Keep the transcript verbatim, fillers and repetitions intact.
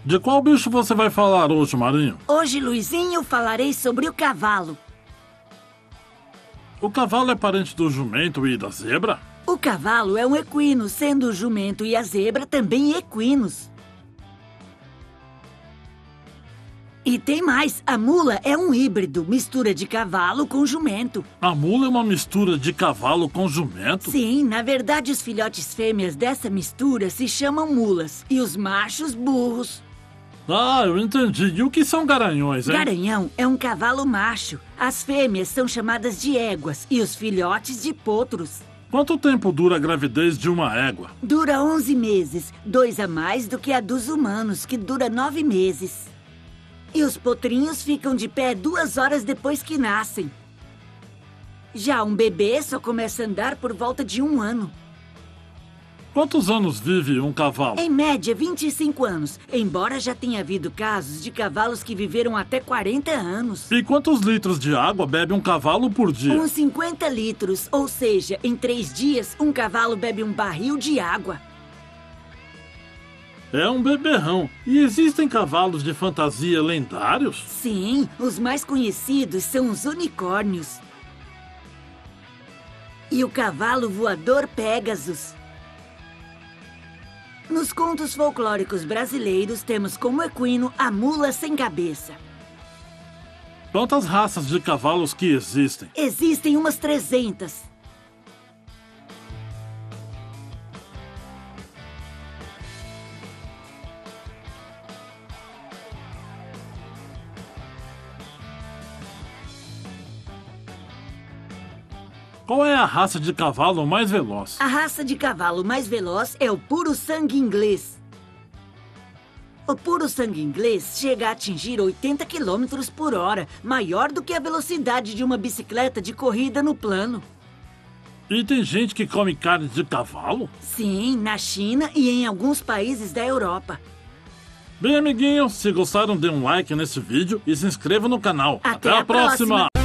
De qual bicho você vai falar hoje, Marinho? Hoje, Luizinho, falarei sobre o cavalo. O cavalo é parente do jumento e da zebra? O cavalo é um equino, sendo o jumento e a zebra também equinos. E tem mais, a mula é um híbrido, mistura de cavalo com jumento. A mula é uma mistura de cavalo com jumento? Sim, na verdade os filhotes fêmeas dessa mistura se chamam mulas e os machos burros. Ah, eu entendi. E o que são garanhões, hein? Garanhão é um cavalo macho. As fêmeas são chamadas de éguas e os filhotes de potros. Quanto tempo dura a gravidez de uma égua? Dura onze meses, dois a mais do que a dos humanos, que dura nove meses. E os potrinhos ficam de pé duas horas depois que nascem. Já um bebê só começa a andar por volta de um ano. Quantos anos vive um cavalo? Em média, vinte e cinco anos, embora já tenha havido casos de cavalos que viveram até quarenta anos. E quantos litros de água bebe um cavalo por dia? Uns cinquenta litros, ou seja, em três dias, um cavalo bebe um barril de água. É um beberrão. E existem cavalos de fantasia lendários? Sim, os mais conhecidos são os unicórnios. E o cavalo voador Pégasus. Nos contos folclóricos brasileiros, temos como equino a mula sem cabeça. Quantas raças de cavalos que existem? Existem umas trezentas. Qual é a raça de cavalo mais veloz? A raça de cavalo mais veloz é o puro sangue inglês. O puro sangue inglês chega a atingir oitenta quilômetros por hora, maior do que a velocidade de uma bicicleta de corrida no plano. E tem gente que come carne de cavalo? Sim, na China e em alguns países da Europa. Bem, amiguinho, se gostaram, dê um like nesse vídeo e se inscreva no canal. Até Até a a próxima. próxima.